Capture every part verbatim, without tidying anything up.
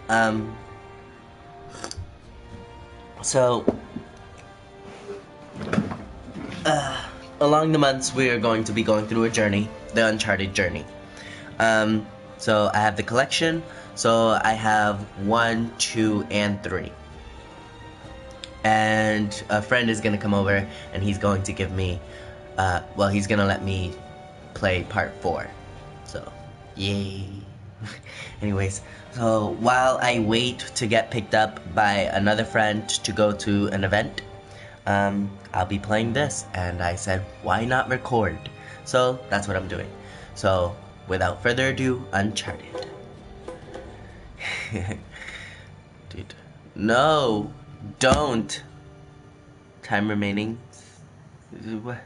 Um, so, uh, along the months, we are going to be going through a journey, the Uncharted journey. Um, so I have the collection, so I have one, two, and three. And a friend is gonna come over, and he's going to give me, uh, well, he's gonna let me play part four. So, yay. Anyways, so while I wait to get picked up by another friend to go to an event, um, I'll be playing this, and I said, why not record? So that's what I'm doing. So without further ado, Uncharted. Dude, no, don't. Time remaining. What?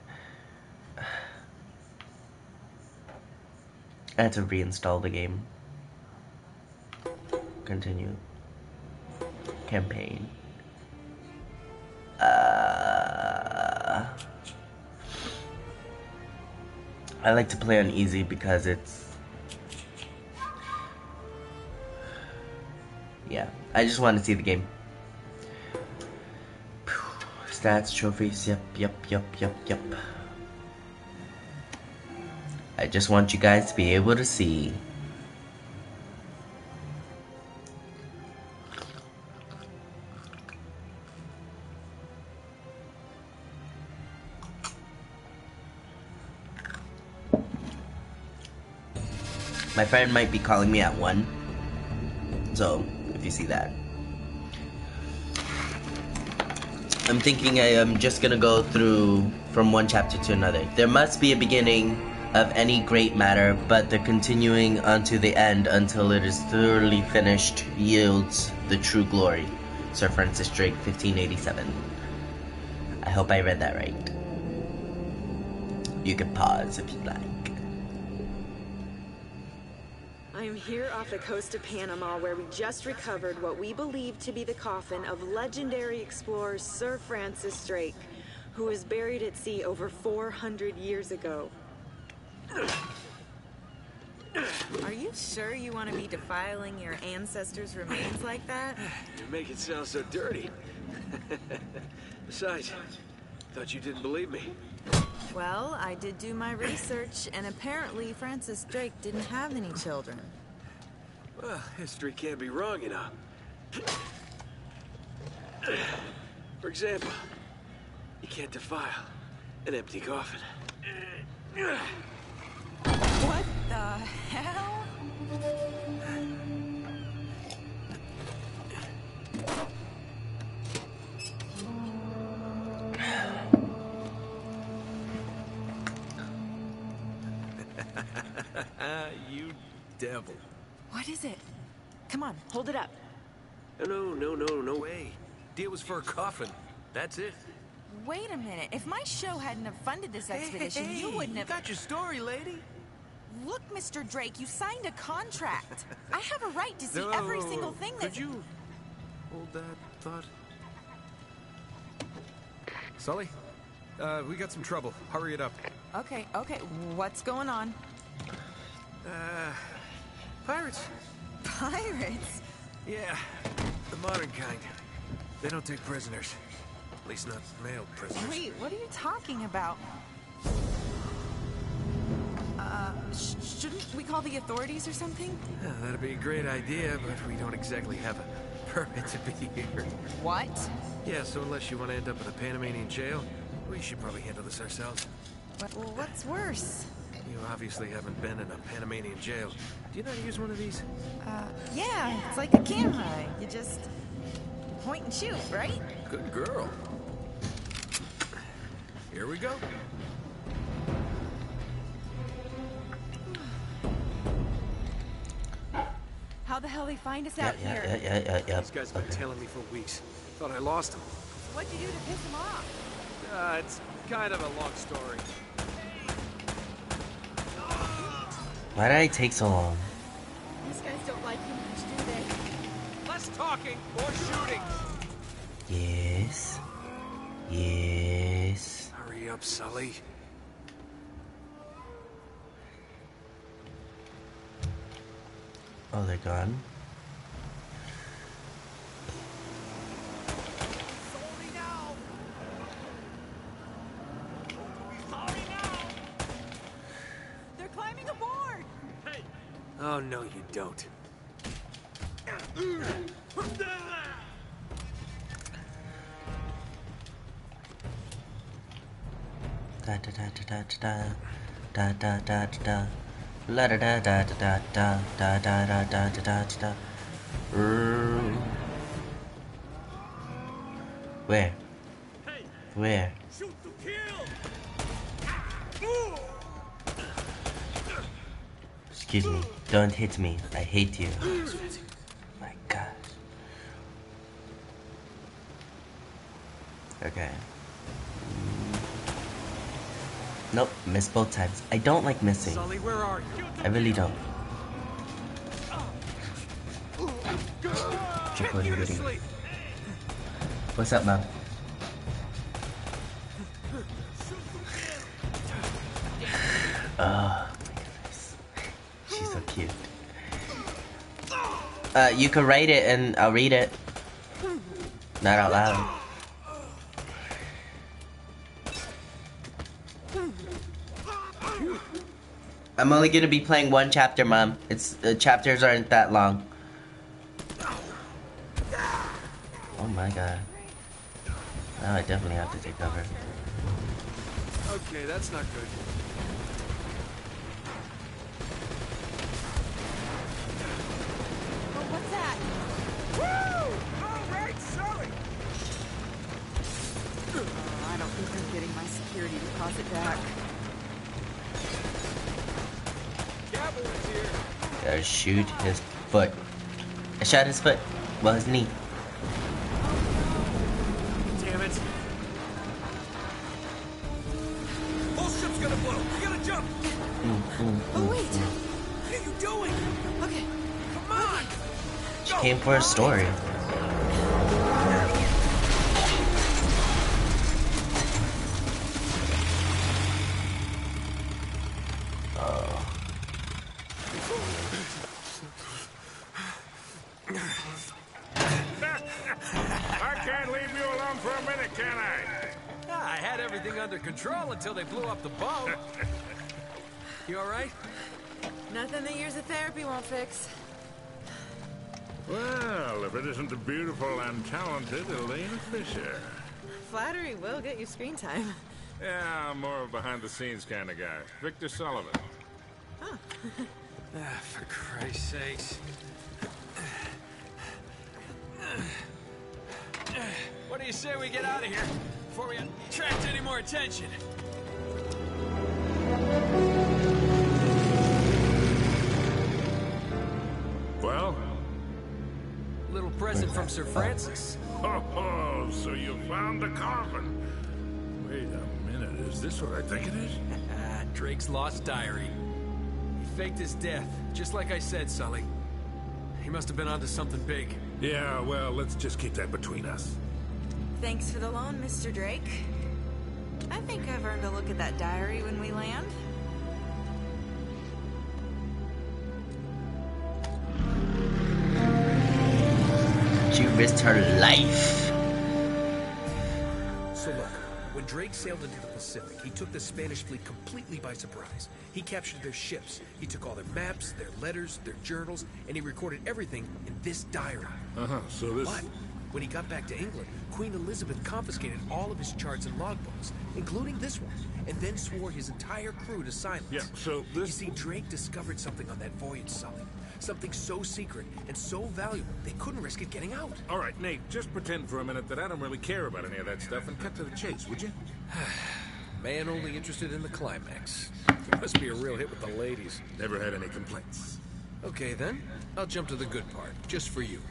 I had to reinstall the game. Continue. Campaign. Uh, I like to play on easy because it's... Yeah, I just want to see the game. Stats, trophies, yep, yep, yep, yep, yep. I just want you guys to be able to see. My friend might be calling me at one, so if you see that. I'm thinking I am just gonna go through from one chapter to another. There must be a beginning of any great matter, but the continuing unto the end until it is thoroughly finished yields the true glory. Sir Francis Drake, fifteen eighty-seven. I hope I read that right. You can pause if you'd like. I'm here off the coast of Panama, where we just recovered what we believe to be the coffin of legendary explorer Sir Francis Drake, who was buried at sea over four hundred years ago. Are you sure you want to be defiling your ancestors' remains like that? You make it sound so dirty. Besides, thought you didn't believe me. Well, I did do my research, and apparently Francis Drake didn't have any children. Well, history can't be wrong, you know. For example, you can't defile an empty coffin. What the hell? You devil. What is it? Come on, hold it up. No, no, no, no way. Deal was for a coffin. That's it. Wait a minute. If my show hadn't have funded this expedition, hey, hey, you wouldn't have... You got your story, lady. Look, Mister Drake, you signed a contract. I have a right to see No, every single thing that... Could you hold that thought? Sully, uh, we got some trouble. Hurry it up. Okay, okay. What's going on? Uh, pirates. Pirates? Yeah, the modern kind. They don't take prisoners. At least not male prisoners. Wait, what are you talking about? Uh, sh shouldn't we call the authorities or something? Yeah, that'd be a great idea, but we don't exactly have a permit to be here. What? Yeah, so unless you want to end up in a Panamanian jail, we should probably handle this ourselves. Well, what's worse? You obviously haven't been in a Panamanian jail. Do you know how to use one of these? Uh, yeah, it's like a camera. You just point and shoot, right? Good girl. Here we go. How the hell they find us Yeah, out yeah, here? yeah, yeah, yeah, yeah. These guys have been tailing me for weeks. Thought I lost them. What'd you do to piss them off? Uh, it's kind of a long story. Why did I take so long? These guys don't like you much, do they? Less talking, more shooting. Yes. Yes. Hurry up, Sully. Oh, they're gone. Oh, no, you don't. Da da da da da da da da da da la da da da da da da da da da da da da. Where? Where? Shoot to kill! Excuse me. Don't hit me. I hate you. My gosh. Okay. Nope, missed both times. I don't like missing. Sully, where are you? I really don't. Get you to sleep. What's up, Mom? Oh, my goodness. She's so cute. Uh, you can write it and I'll read it. Not out loud. I'm only gonna be playing one chapter, Mom. It's the uh, chapters aren't that long. Oh my god. Now I definitely have to take cover. Okay, that's not good. Oh, what's that? Woo! All right, Sully. Oh, I don't think I'm getting my security deposit back. Cavalry's here. Gotta shoot his foot. I shot his foot. Well, his knee. Damn it. Whole ship's gonna blow. We gotta jump. Mm, mm, Oh, mm. wait. What are you doing? Okay. Come on. She came for a story. Oh. I can't leave you alone for a minute, can I? Ah, I had everything under control until they blew up the boat. You all right? Nothing that years of therapy won't fix. Well, if it isn't the beautiful and talented Elena Fisher. Flattery will get you screen time. Yeah, I'm more of a behind-the-scenes kind of guy. Victor Sullivan. Huh. Ah, for Christ's sakes. What do you say we get out of here before we attract any more attention? Well? Little present from Sir Francis. Oh, oh, so you found the coffin. Wait a minute, is this what I think it is? Ah, Drake's lost diary. He faked his death, just like I said, Sully. He must have been onto something big. Yeah, well, let's just keep that between us. Thanks for the loan, Mister Drake. I think I've earned a look at that diary when we land. She risked her life. So look, when Drake sailed into the Pacific, he took the Spanish fleet completely by surprise. He captured their ships, he took all their maps, their letters, their journals, and he recorded everything in this diary. Uh-huh, so this... But when he got back to England, Queen Elizabeth confiscated all of his charts and logbooks, including this one, and then swore his entire crew to silence. Yeah, so You this... see, Drake discovered something on that voyage, Sully. Something so secret and so valuable, they couldn't risk it getting out. All right, Nate, just pretend for a minute that I don't really care about any of that stuff and cut to the chase, would you? Man only interested in the climax. You must be a real hit with the ladies. Never had any complaints. Okay, then. I'll jump to the good part, just for you.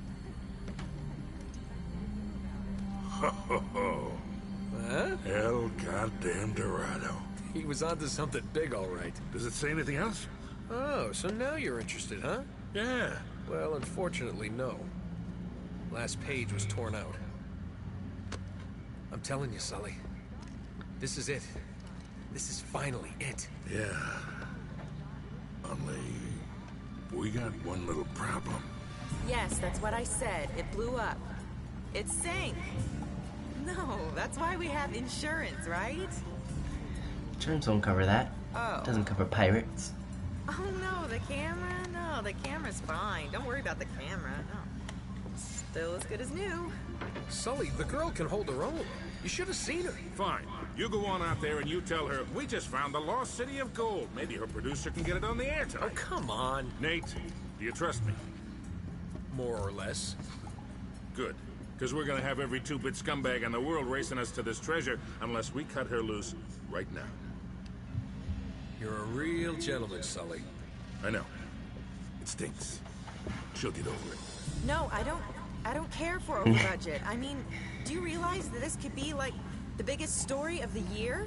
Ho, ho, ho. Huh? El goddamn Dorado. He was onto something big, all right. Does it say anything else? Oh, so now you're interested, huh? Yeah. Well, unfortunately, no. Last page was torn out. I'm telling you, Sully. This is it. This is finally it. Yeah. Only... we got one little problem. Yes, that's what I said. It blew up. It sank. No, that's why we have insurance, right? Insurance won't cover that. Oh. It doesn't cover pirates. Oh no, the camera? No, the camera's fine. Don't worry about the camera. No. Still as good as new. Sully, the girl can hold her own. You should have seen her. Fine. You go on out there and you tell her, we just found the lost city of gold. Maybe her producer can get it on the air Oh, tonight. come on. Nate, do you trust me? More or less. Good. Because we're going to have every two-bit scumbag in the world racing us to this treasure unless we cut her loose right now. You're a real gentleman, Sully. I know. It stinks. She'll get over it. No, I don't I don't care for over budget. I mean, do you realize that this could be like the biggest story of the year?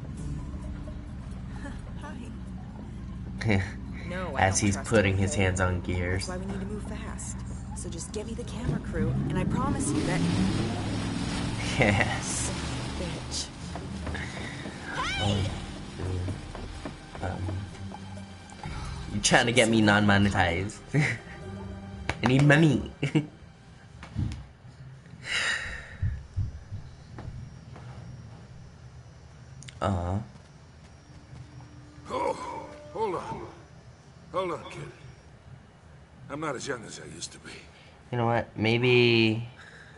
Hi. No, I As don't he's trust putting her, his okay? hands on gears. That's why we need to move fast. So just get me the camera crew, and I promise you that Yes. bitch. Um, um, you trying to get me non-monetized? I need money. Uh. Oh, hold on. Hold on, kid. I'm not as young as I used to be. You know what? Maybe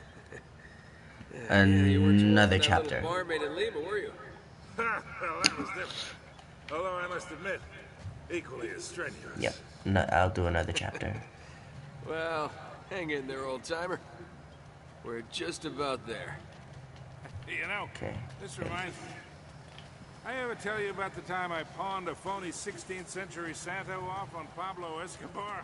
another chapter. Barmaid in Lima, were you? well, that was different. Although I must admit, equally as strenuous. Yep. No, I'll do another chapter. Well, hang in there, old-timer. We're just about there. You know, Okay. this reminds me. I ever tell you about the time I pawned a phony sixteenth century Santa off on Pablo Escobar?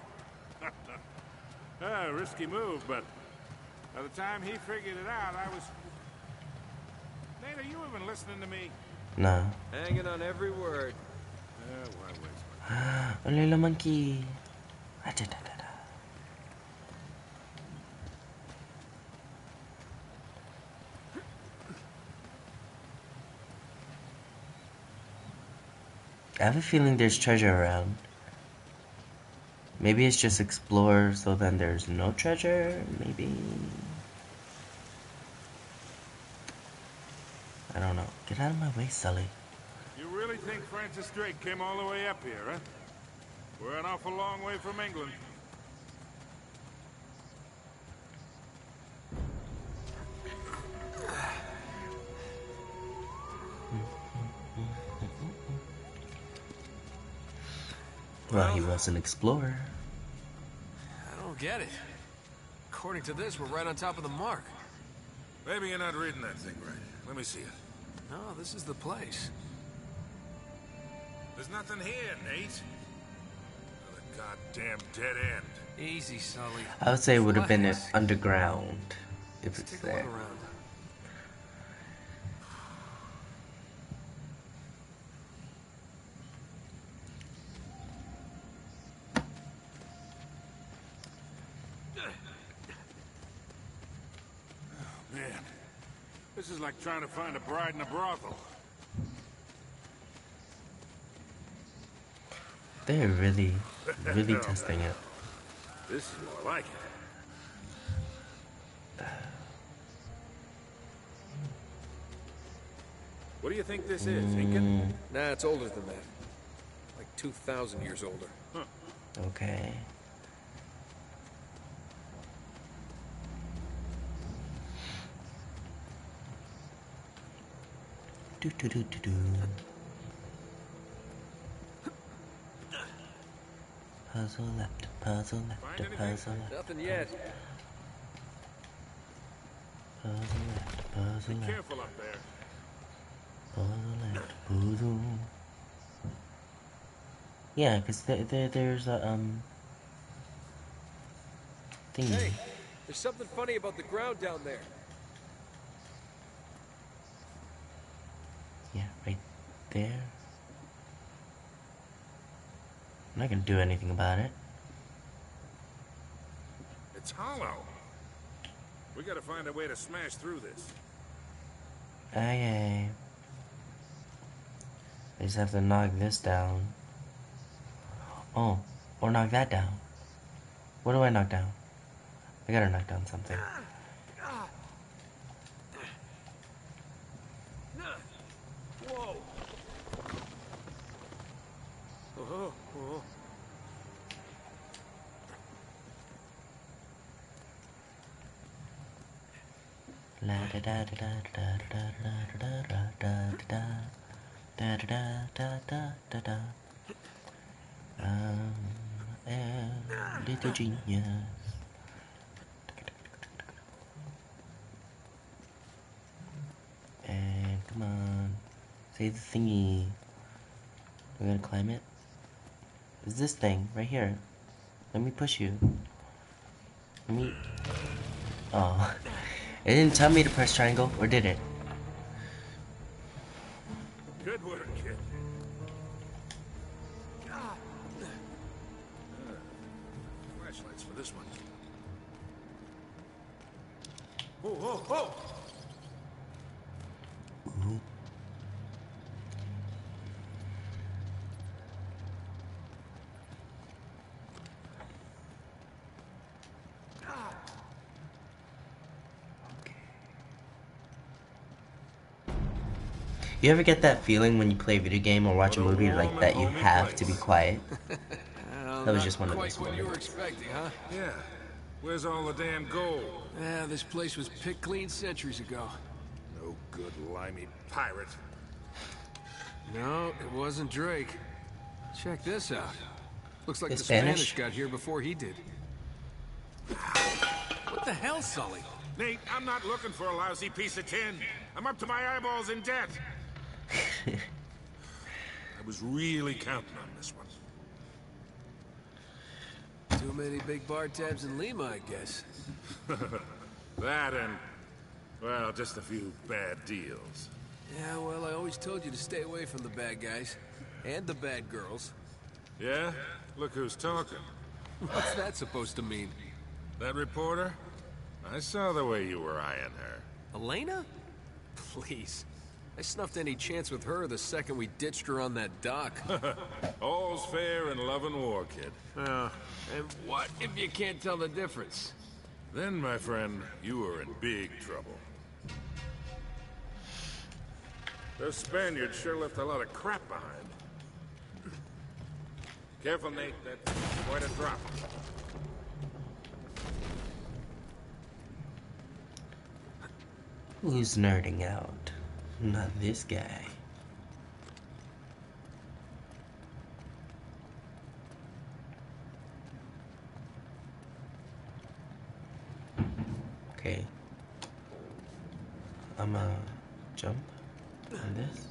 ah, risky move, but by the time he figured it out, I was... Nate, are you even listening to me? No. Hanging on every word. Uh, why waste my... Oh, little monkey. Ah-da-da-da-da. I have a feeling there's treasure around. Maybe it's just explore, so then there's no treasure? Maybe... I don't know. Get out of my way, Sully. You really think Francis Drake came all the way up here, huh? We're an awful long way from England. Well, he was an explorer. I don't get it. According to this, we're right on top of the mark. Maybe you're not reading that thing right. Let me see it. No, this is the place. There's nothing here, Nate. Another goddamn dead end. Easy, Sully. I would say it would have been Relax. underground if Let's it's take a look there. around. Man, this is like trying to find a bride in a brothel. They're really, really testing it. This is more like it. What do you think this is, Incan? Nah, it's older than that. Like two thousand years older. Okay. Do do do do do. Puzzle left, puzzle left, Find a anything? puzzle left, Nothing yet. puzzle left, puzzle left, Careful up there. puzzle left, puzzle. Yeah, cause there, there, there's a um thingy. Hey, there's something funny about the ground down there. Yeah, right there. I'm not gonna do anything about it. It's hollow. We gotta find a way to smash through this. Okay. I just have to knock this down. Oh, or knock that down. What do I knock down? I gotta knock down something. Whoa. Oh, oh. La da da da da da da da da da da da da da da da da. I'm a little genius. And come on, say the thingy. We're gonna climb it. It's this thing right here. Let me push you. Let me. Oh, it didn't tell me to press triangle, or did it? Good work, kid. Flashlights for this one. Whoa, whoa, whoa! Ooh. You ever get that feeling when you play a video game or watch a movie like that you have to be quiet? Well, That was not just one of quite those what you were moments. expecting, huh? Yeah. Where's all the damn gold? Yeah, this place was picked clean centuries ago. No good limey pirate. No, it wasn't Drake. Check this out. Looks like It's the Spanish? Spanish? got here before he did. What the hell, Sully? Nate, I'm not looking for a lousy piece of tin. I'm up to my eyeballs in debt. I was really counting on this one. Too many big bar tabs in Lima, I guess. That and, well, just a few bad deals. Yeah, well, I always told you to stay away from the bad guys. And the bad girls. Yeah? Look who's talking. What's that supposed to mean? That reporter? I saw the way you were eyeing her. Elena? Please. I snuffed any chance with her the second we ditched her on that dock. All's fair in love and war, kid. Uh, and what if you can't tell the difference? Then, my friend, you are in big trouble. Those Spaniards sure left a lot of crap behind. Careful, Nate. That's quite a drop. Who's nerding out? Not this guy. Okay. I'm gonna jump on this.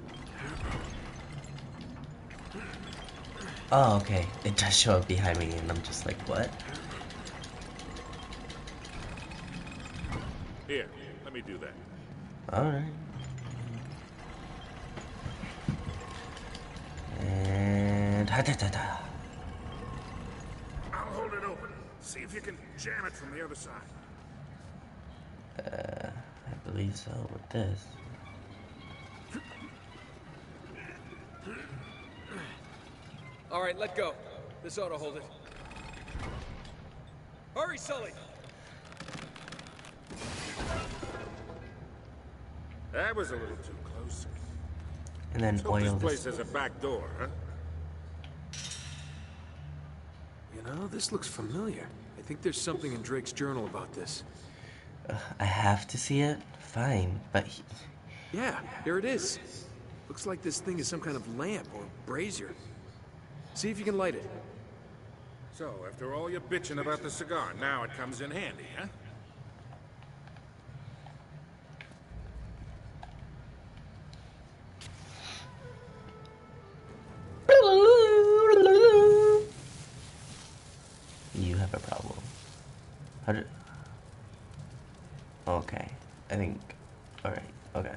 Oh, okay. It does show up behind me, and I'm just like, what? Here, let me do that. Alright. And ha da da da. I'll hold it open. See if you can jam it from the other side. Uh, I believe so with this. All right, let go. This ought to hold it. Hurry, Sully! That was a little too close. And then Let's hope oil this place this. has a back door, huh? You know, this looks familiar. I think there's something in Drake's journal about this. Uh, I have to see it? Fine, but he... Yeah, here it is. Looks like this thing is some kind of lamp or brazier. See if you can light it. So, after all your bitching about the cigar, now it comes in handy, huh? You have a problem. How did... Okay. I think... Alright, okay.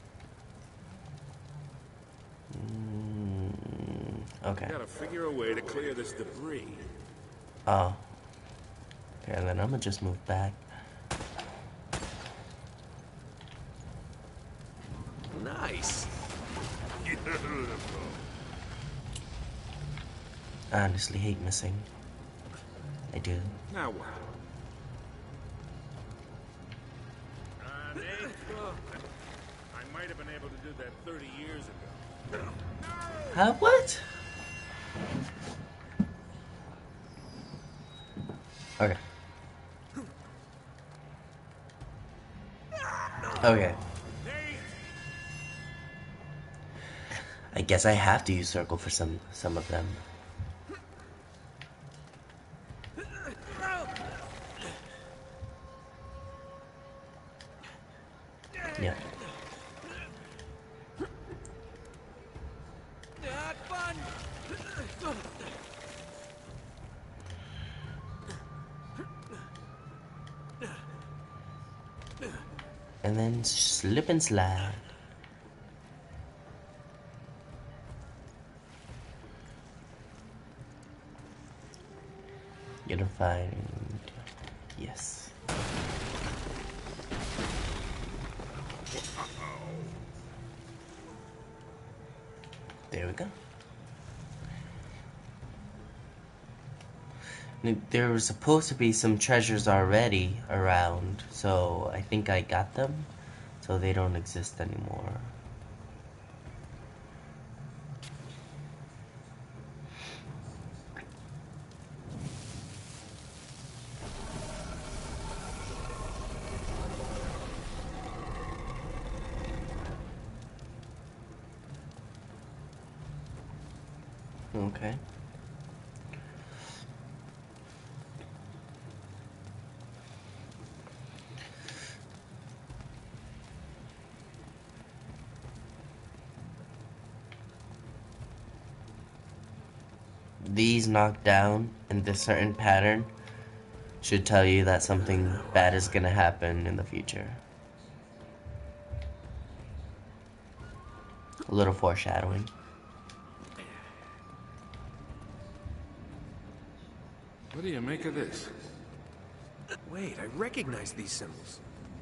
Mm, okay. Gotta figure a way to clear this debris. Oh. Okay, and then I'm gonna just move back. Nice. I honestly hate missing. I do. Now what? Uh, Nate? I might have been able to do that thirty years ago. Huh? What? Okay. Okay. Nate! I guess I have to use circle for some some of them. Yeah. Not fun. And then slip and slide. You're gonna find... Yes. There we go. There were supposed to be some treasures already around, so I think I got them, so they don't exist anymore. Okay. These knocked down in this certain pattern should tell you that something bad is gonna happen in the future. A little foreshadowing. What do you make of this? Wait, I recognize these symbols.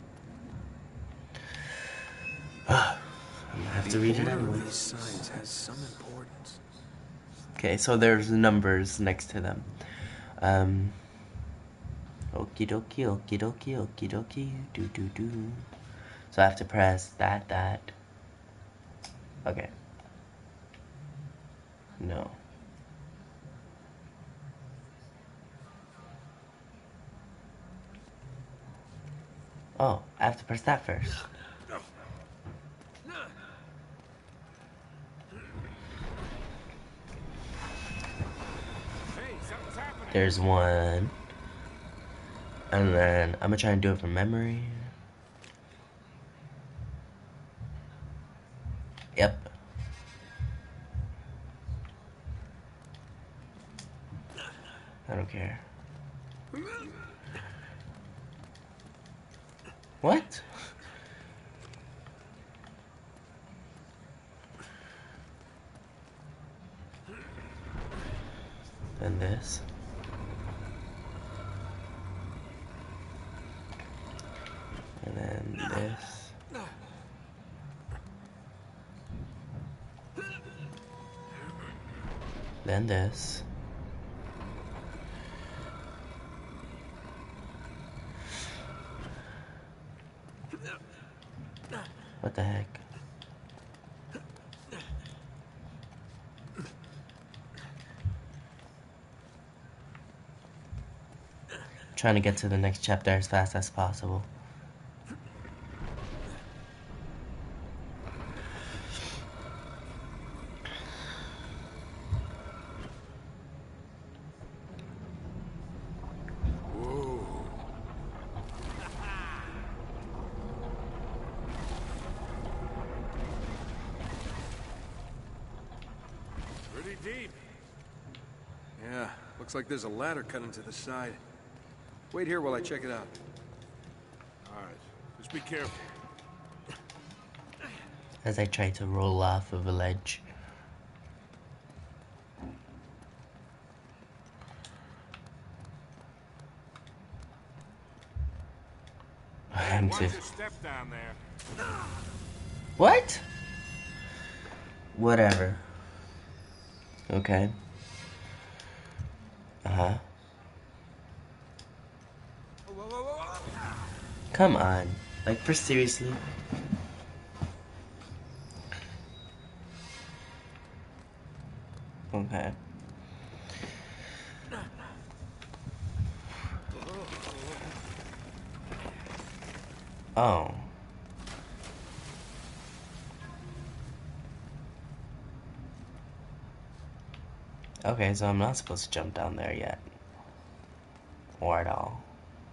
I'm gonna have to read it The order anyway. of these signs has some importance. Okay, so there's numbers next to them. Um, okie dokie, okie dokie, okie dokie, do do do. So I have to press that, that. Okay. No. Oh, I have to press that first. Hey, something's happening. There's one. And then I'm gonna try and do it from memory. Yep. I don't care. What? Then this. And then this. Then this. What the heck? Trying to get to the next chapter as fast as possible. Pretty deep. Yeah, looks like there's a ladder cut into the side. Wait here while I check it out. All right, just be careful. As I try to roll off of a ledge. I'm Watch too. your step down there. What? Whatever. Okay. Uh-huh. Come on. Like, for seriously? Okay. Oh. Okay, so I'm not supposed to jump down there yet. Or at all.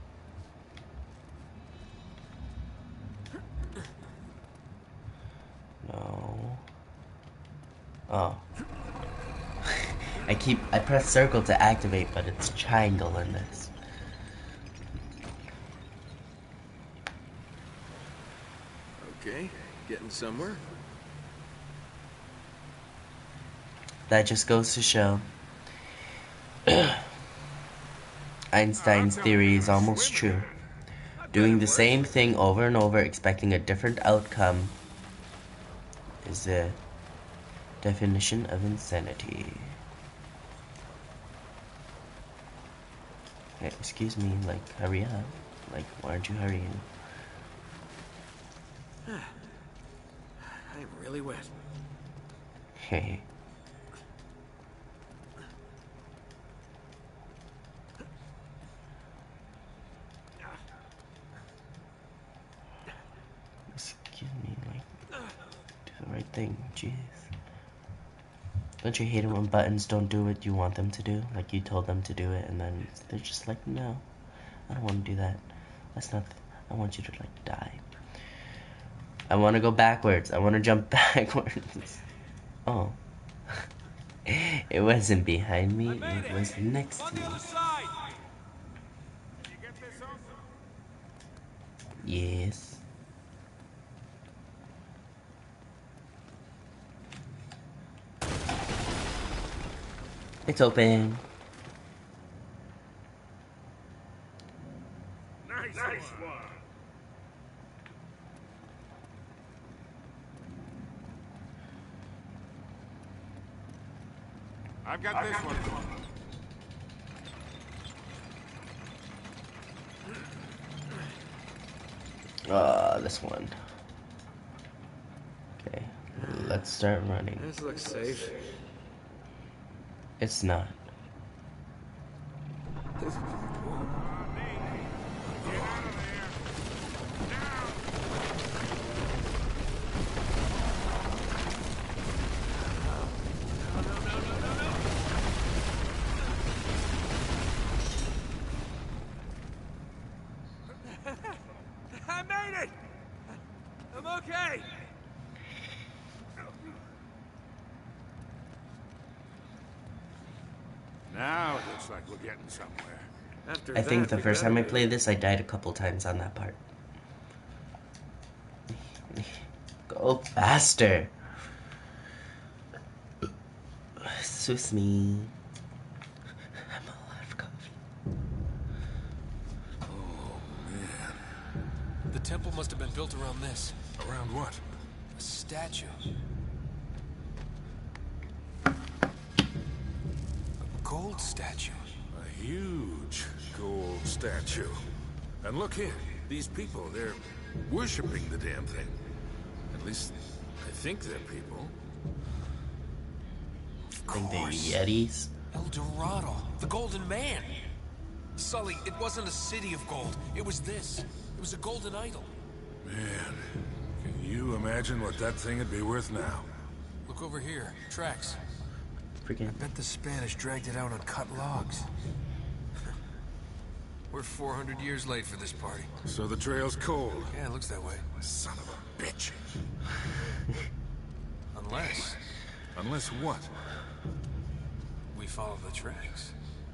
No. Oh. I keep, I press circle to activate, but it's triangle in this. Okay, getting somewhere. That just goes to show Einstein's theory is almost true. Doing the same thing over and over, expecting a different outcome, is the definition of insanity. Hey, excuse me, like, hurry up. Like, why aren't you hurrying? I'm really wet. Hey. Excuse me, like, do the right thing, jeez. Don't you hate it when buttons don't do what you want them to do? Like, you told them to do it, and then they're just like, no, I don't want to do that. That's not, th I want you to, like, die. I want to go backwards. I want to jump backwards. Oh. It wasn't behind me, it, it was next to me. Yes. It's open. Nice, nice one. I've got this one. Ah, uh, this one. Okay, let's start running. This looks safe. It's not. I made it! I'm okay! Now it looks like we're getting somewhere. After I think that, the we first time I better- played this, I died a couple times on that part. Go faster! Excuse me. I'm alive, coffee. Oh, man. The temple must have been built around this. Around what? A statue. A gold statue. A huge gold statue. And look here, these people, they're worshipping the damn thing. At least, I think they're people. I think they're Yetis. El Dorado, the Golden Man. Sully, it wasn't a city of gold. It was this. It was a golden idol. Man, can you imagine what that thing would be worth now? Look over here. Tracks. Freaking. I bet the Spanish dragged it out on cut logs. We're four hundred years late for this party. So the trail's cold. Yeah, it looks that way. Son of a bitch. Unless Unless what? we follow the tracks.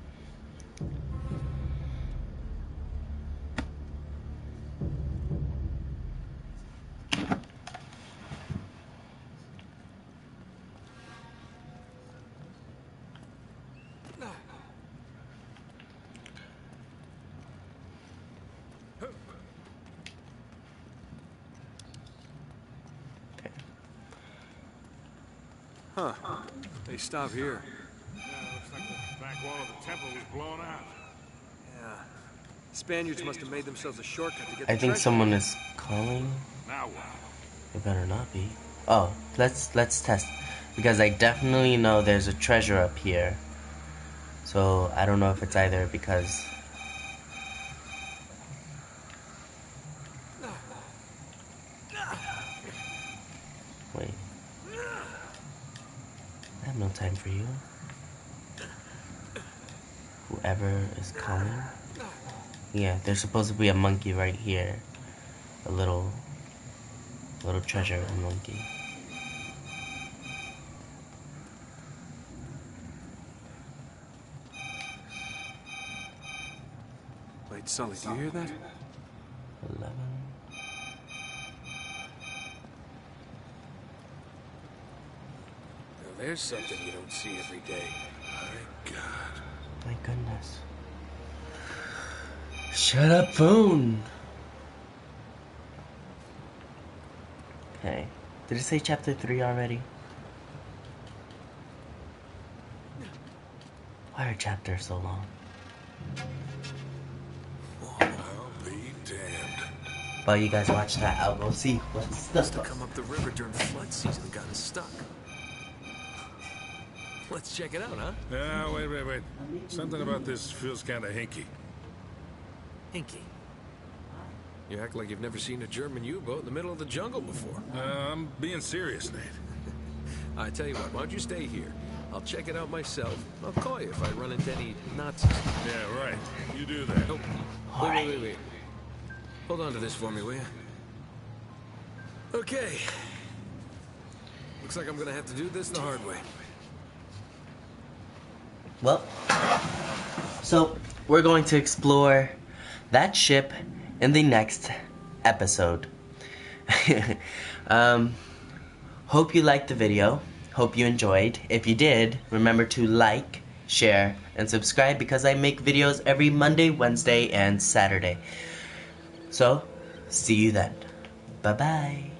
Huh. They stop here. Yeah, looks like the back wall of the temple was blown out. Yeah. Spaniards must have made themselves a shortcut to get the I think treasure. someone is calling. Now what? It better not be. Oh, let's let's test. Because I definitely know there's a treasure up here. So I don't know if it's either because wait. I have no time for you. whoever is coming. Yeah, there's supposed to be a monkey right here. A little, little treasure monkey. Wait, Sully, do you hear that? Eleven. Now, there's something you don't see every day. My God. My goodness. Shut up, phone. Okay. Did it say chapter three already? Why are chapters so long? I'll be damned. While you guys watch that, I'll go see what's the Must have come up the river during flood season and gotten stuck. Let's check it out, huh? Ah, wait, wait, wait. Something about this feels kind of hinky. Hinky. You act like you've never seen a German U-boat in the middle of the jungle before. Uh, I'm being serious, Nate. I tell you what, why don't you stay here? I'll check it out myself. I'll call you if I run into any Nazis. Yeah, right. You do that. Oh, wait, wait, wait, wait. Hold on to this for me, will you? Okay. Looks like I'm gonna have to do this the hard way. Well, so we're going to explore that ship in the next episode. um, hope you liked the video. Hope you enjoyed. If you did, remember to like, share, and subscribe because I make videos every Monday, Wednesday, and Saturday. So, see you then. Bye-bye.